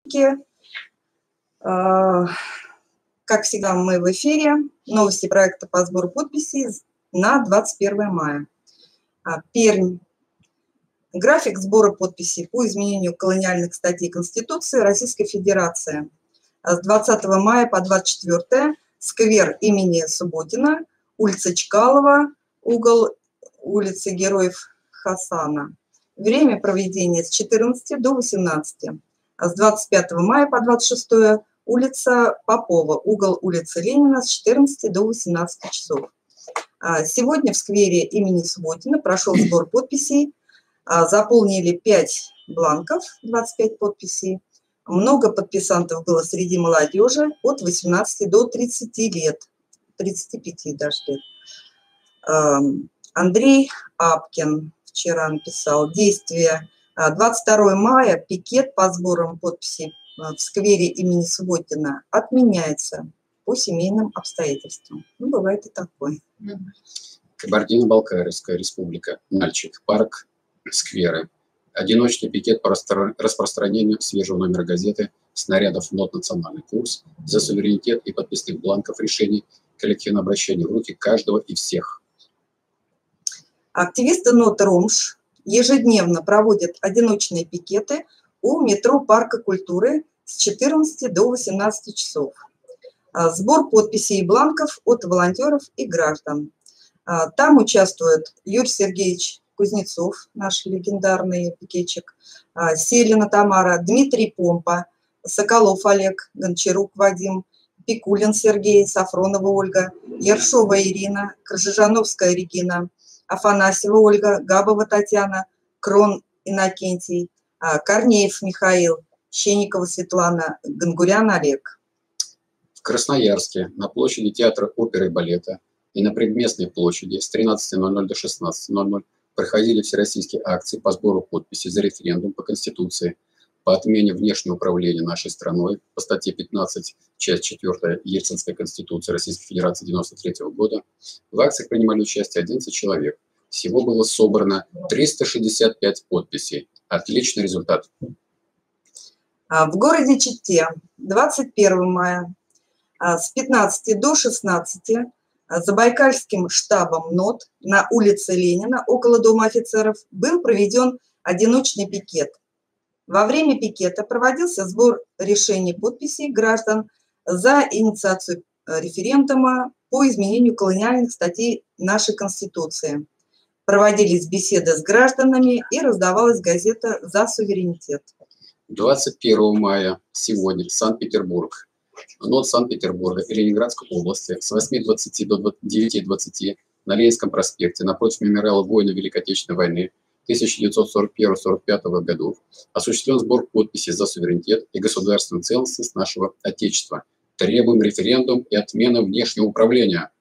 Как всегда, мы в эфире. Новости проекта по сбору подписей на 21 мая. Пермь. График сбора подписей по изменению колониальных статей Конституции Российской Федерации. С 20 мая по 24 сквер имени Субботина, улица Чкалова, угол улицы Героев Хасана. Время проведения с 14 до 18. С 25 мая по 26 улица Попова, угол улицы Ленина с 14 до 18 часов. Сегодня в сквере имени Субботина прошел сбор подписей. Заполнили 5 бланков, 25 подписей. Много подписантов было среди молодежи от 18 до 30 лет, 35 даже лет. Андрей Апкин вчера написал: действие 22 мая, пикет по сборам подписей в сквере имени Субботина отменяется по семейным обстоятельствам. Ну, бывает и такое. Кабардино-Балкарская республика, Нальчик, парк, скверы. Одиночный пикет по распространению свежего номера газеты «Снарядов нот национальный курс» за суверенитет и подписных бланков решений коллективного обращения в руки каждого и всех. Активисты НОТ «Ромш» ежедневно проводят одиночные пикеты у метро Парка культуры с 14 до 18 часов. Сбор подписей и бланков от волонтеров и граждан. Там участвуют Юрий Сергеевич Кузнецов, наш легендарный пикетчик, Селина Тамара, Дмитрий Помпа, Соколов Олег, Гончарук Вадим, Пикулин Сергей, Сафронова Ольга, Ершова Ирина, Крыжижановская Регина, Афанасьева Ольга, Габова Татьяна, Крон Иннокентий, Корнеев Михаил, Щенникова Светлана, Гангурян Олег. В Красноярске на площади театра оперы и балета и на предместной площади с 13:00 до 16:00 проходили всероссийские акции по сбору подписей за референдум по Конституции, по отмене внешнего управления нашей страной по статье 15, часть 4 Ельцинской Конституции Российской Федерации 1993 года. В акциях принимали участие 11 человек. Всего было собрано 365 подписей. Отличный результат. В городе Чите 21 мая с 15 до 16 Забайкальским штабом НОТ на улице Ленина около Дома офицеров был проведен одиночный пикет. Во время пикета проводился сбор решений подписей граждан за инициацию референдума по изменению колониальных статей нашей Конституции. Проводились беседы с гражданами и раздавалась газета «За суверенитет». 21 мая, сегодня, Санкт-Петербург. НОТ Санкт-Петербурга и Ленинградской области с 8:20 до 9:20 на Ленинском проспекте напротив мемориала воина Великой Отечественной войны 1941-1945 годов осуществлен сбор подписей за суверенитет и государственную целостность нашего Отечества. Требуем референдум и отмену внешнего управления.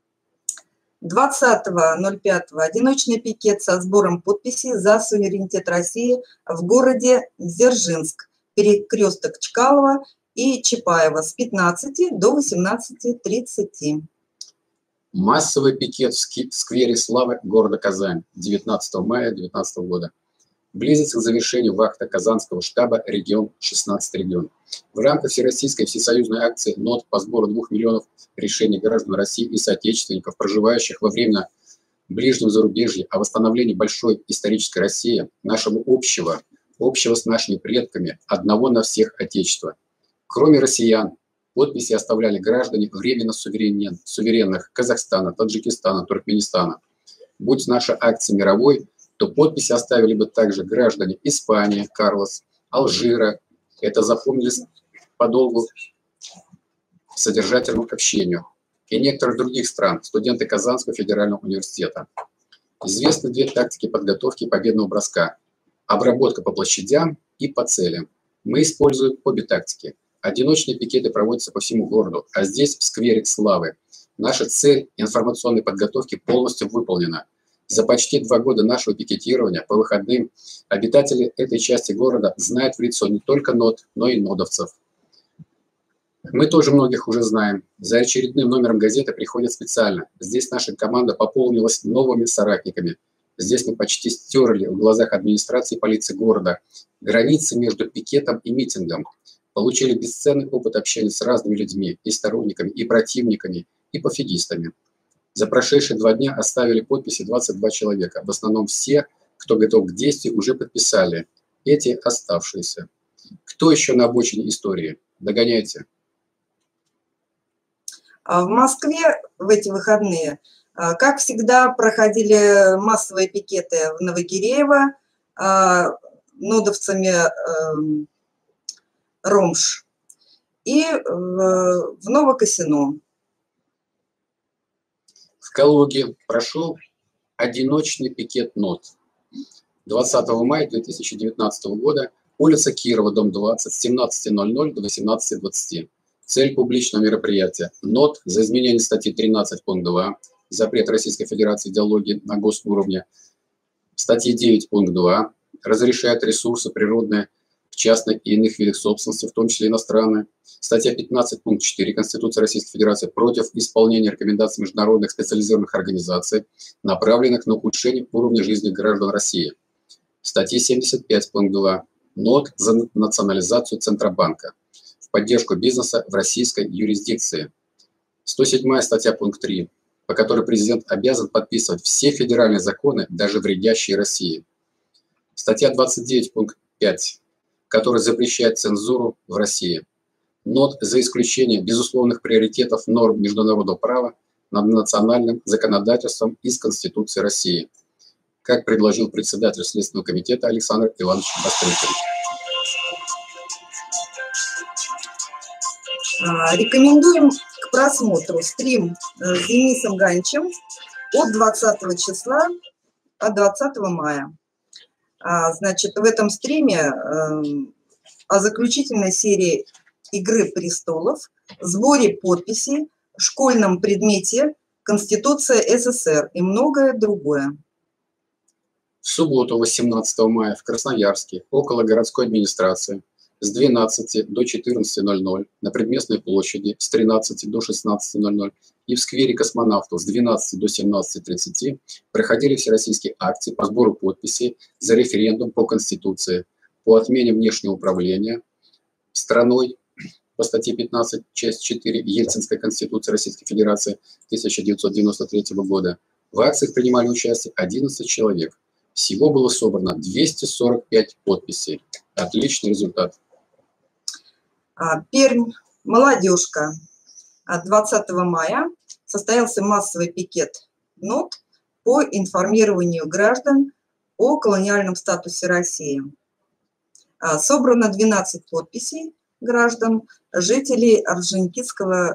20.05 одиночный пикет со сбором подписей за суверенитет России в городе Дзержинск, перекресток Чкалова и Чапаева с 15 до 18:30. Массовый пикет в сквере Славы города Казань 19 мая 2019 года. Близится к завершению вахта Казанского штаба регион 16 регион. В рамках всероссийской всесоюзной акции НОТ по сбору 2 миллионов решений граждан России и соотечественников, проживающих во временно ближнем зарубежье, о восстановлении большой исторической России, нашего общего с нашими предками, одного на всех Отечества. Кроме россиян, подписи оставляли граждане временно суверенных Казахстана, Таджикистана, Туркменистана. Будь наша акция мировой, то подписи оставили бы также граждане Испании, Карлос, Алжира. Это запомнились по долгу содержательному общению. И некоторых других стран, студенты Казанского федерального университета. Известны две тактики подготовки победного броска: обработка по площадям и по целям. Мы используем обе тактики. Одиночные пикеты проводятся по всему городу, а здесь, в сквере Славы, наша цель информационной подготовки полностью выполнена. За почти 2 года нашего пикетирования по выходным обитатели этой части города знают в лицо не только НОТ, но и нодовцев. Мы тоже многих уже знаем. За очередным номером газеты приходят специально. Здесь наша команда пополнилась новыми соратниками. Здесь мы почти стерли в глазах администрации и полиции города границы между пикетом и митингом. получили бесценный опыт общения с разными людьми, и сторонниками, и противниками, и пофигистами. За прошедшие 2 дня оставили подписи 22 человека. В основном все, кто готов к действию, уже подписали. Эти оставшиеся. Кто еще на обочине истории? Догоняйте. В Москве в эти выходные, как всегда, проходили массовые пикеты в Новогиреево, нодовцами Ромш и в Новокосино. В Калуге прошел одиночный пикет нод. 20 мая 2019 года, улица Кирова, дом 20, с 17:00 до 18:20. Цель публичного мероприятия – нод за изменение статьи 13 пункт 2, запрет Российской Федерации идеологии на госуровне, статьи 9 пункт 2, разрешает ресурсы природные в частной и иных видах собственности, в том числе иностранные. Статья 15 пункт 4 Конституции Российской Федерации против исполнения рекомендаций международных специализированных организаций, направленных на ухудшение уровня жизни граждан России. Статья 75 пункт 2 нод за национализацию Центробанка в поддержку бизнеса в российской юрисдикции. 107 статья пункт 3, по которой президент обязан подписывать все федеральные законы, даже вредящие России. Статья 29 пункт 5, который запрещает цензуру в России. Нод за исключение безусловных приоритетов норм международного права над национальным законодательством из Конституции России, как предложил председатель Следственного комитета Александр Иванович Бастрыкин. Рекомендуем к просмотру стрим с Денисом Ганчем от 20 числа, от 20 мая. Значит, в этом стриме о заключительной серии «Игры престолов», сборе подписей, школьном предмете «Конституция СССР» и многое другое. В субботу, 18 мая, в Красноярске, около городской администрации, с 12 до 14:00 на Предместной площади, с 13 до 16:00 и в сквере Космонавтов с 12 до 17:30 проходили всероссийские акции по сбору подписей за референдум по Конституции, по отмене внешнего управления страной по статье 15, часть 4 Ельцинской Конституции Российской Федерации 1993 года. В акциях принимали участие 11 человек. Всего было собрано 245 подписей. Отличный результат. Пермь, молодежка. 20 мая состоялся массовый пикет нод по информированию граждан о колониальном статусе России. Собрано 12 подписей граждан, жителей Орджоникидского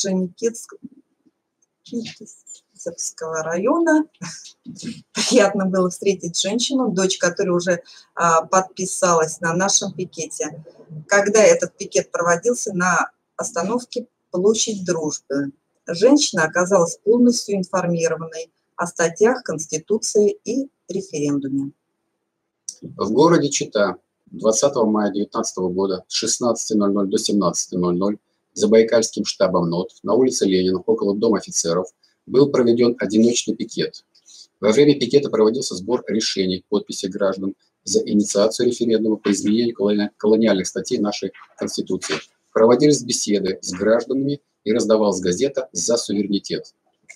района. Приятно было встретить женщину, дочь которой уже подписалась на нашем пикете. Когда этот пикет проводился на остановке Площадь Дружбы, женщина оказалась полностью информированной о статьях Конституции и референдуме. В городе Чита 20 мая 2019 года с 16:00 до 17:00 Забайкальским штабом нод на улице Ленина около Дома офицеров был проведен одиночный пикет. Во время пикета проводился сбор решений, подписей граждан за инициацию референдума по изменению колониальных статей нашей Конституции. Проводились беседы с гражданами и раздавалась газета «За суверенитет».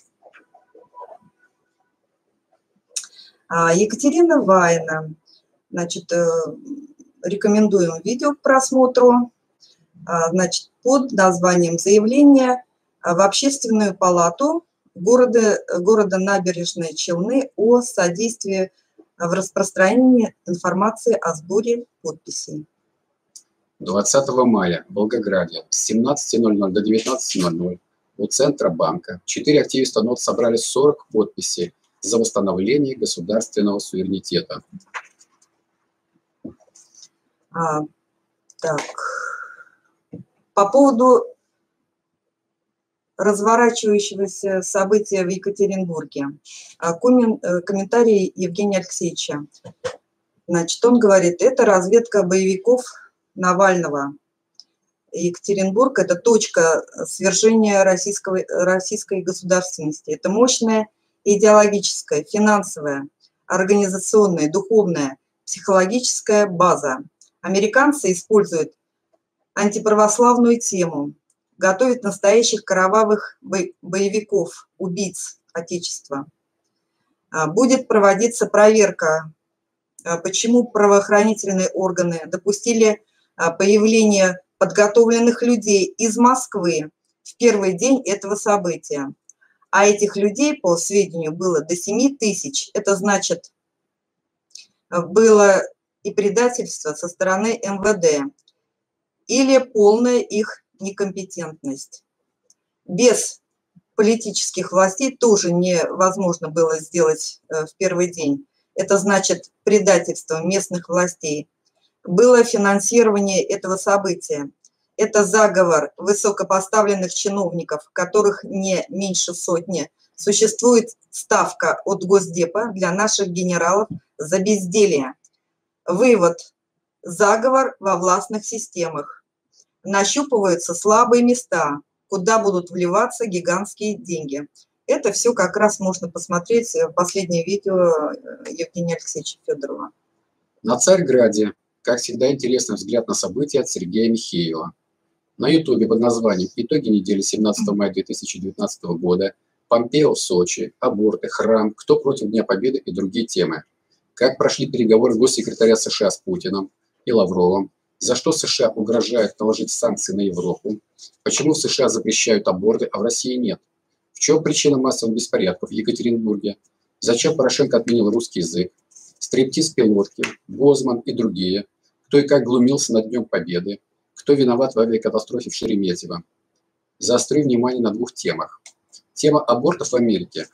Екатерина Ваина. Значит, рекомендуем видео к просмотру. Значит, под названием «Заявление в Общественную палату города Набережные Челны о содействии в распространении информации о сборе подписей». 20 мая в Волгограде с 17:00 до 19:00 у Центробанка 4 активиста нод собрали 40 подписей за восстановление государственного суверенитета. Так. По поводу разворачивающегося события в Екатеринбурге. Комментарий Евгения Алексеевича. Значит, он говорит, это разведка боевиков Навального. Екатеринбург – это точка свержения российской государственности. Это мощная идеологическая, финансовая, организационная, духовная, психологическая база. Американцы используют антиправославную тему, готовит настоящих кровавых боевиков, убийц Отечества. Будет проводиться проверка, почему правоохранительные органы допустили появление подготовленных людей из Москвы в первый день этого события. А этих людей, по сведению, было до 7 тысяч. Это значит, было и предательство со стороны МВД или полная их некомпетентность. Без политических властей тоже невозможно было сделать в первый день. Это значит предательство местных властей. Было финансирование этого события. Это заговор высокопоставленных чиновников, которых не меньше сотни. Существует ставка от Госдепа для наших генералов за безделье. Вывод. Заговор во властных системах. Нащупываются слабые места, куда будут вливаться гигантские деньги. Это все как раз можно посмотреть в последнее видео Евгения Алексеевича Федорова. На Царьграде, как всегда, интересный взгляд на события от Сергея Михеева. На Ютубе под названием «Итоги недели 17 мая 2019 года», Помпео в Сочи, аборты, храм, кто против Дня Победы и другие темы. Как прошли переговоры госсекретаря США с Путиным и Лавровым, за что США угрожают наложить санкции на Европу, почему в США запрещают аборты, а в России нет, в чем причина массовых беспорядков в Екатеринбурге, зачем Порошенко отменил русский язык, стриптиз-пилотки, Гозман и другие, кто и как глумился над Днем Победы, кто виноват в авиакатастрофе в Шереметьево. Заострю внимание на двух темах. Тема абортов в Америке.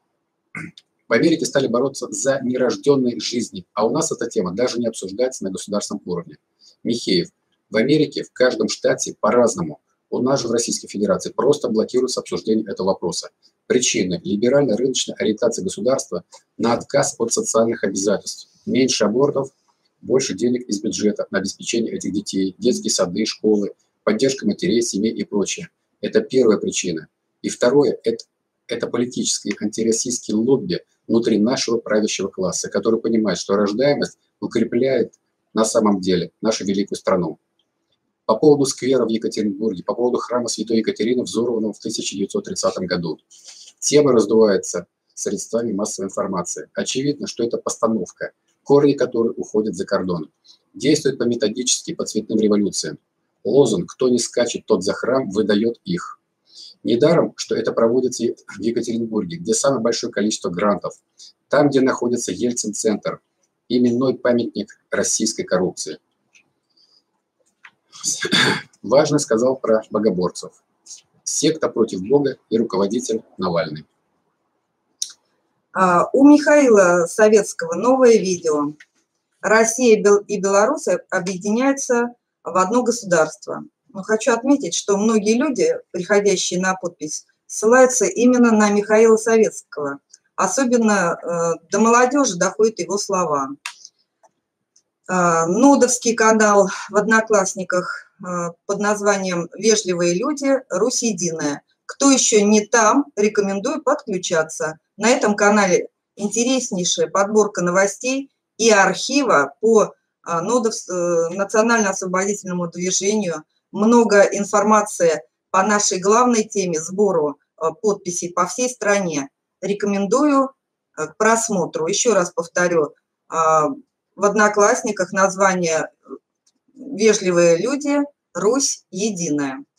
В Америке стали бороться за нерожденные жизни, а у нас эта тема даже не обсуждается на государственном уровне. Михеев. В Америке, в каждом штате по-разному. У нас же в Российской Федерации просто блокируется обсуждение этого вопроса. Причины – либеральная рыночная ориентация государства на отказ от социальных обязательств. Меньше абортов, больше денег из бюджета на обеспечение этих детей, детские сады, школы, поддержка матерей, семей и прочее. Это первая причина. И второе – это политические антироссийские лобби внутри нашего правящего класса, который понимает, что рождаемость укрепляет на самом деле нашу великую страну. По поводу сквера в Екатеринбурге, по поводу храма Святой Екатерины, взорванного в 1930 году. Тема раздувается средствами массовой информации. Очевидно, что это постановка, корни которой уходят за кордон. Действует по-методически, по цветным революциям. Лозунг «Кто не скачет, тот за храм» выдает их. Недаром, что это проводится в Екатеринбурге, где самое большое количество грантов. Там, где находится Ельцин-центр, именной памятник российской коррупции. Важно сказал про богоборцев. Секта против Бога и руководитель Навальный. У Михаила Советского новое видео. Россия и Беларусь объединяются в одно государство. Но хочу отметить, что многие люди, приходящие на подпись, ссылаются именно на Михаила Советского. Особенно до молодежи доходят его слова. Нодовский канал в Одноклассниках под названием «Вежливые люди. Русь единая». Кто еще не там, рекомендую подключаться. На этом канале интереснейшая подборка новостей и архива по национально-освободительному движению. Много информации по нашей главной теме, сбору подписей по всей стране. Рекомендую к просмотру. Еще раз повторю, в Одноклассниках название «Вежливые люди. Русь единая».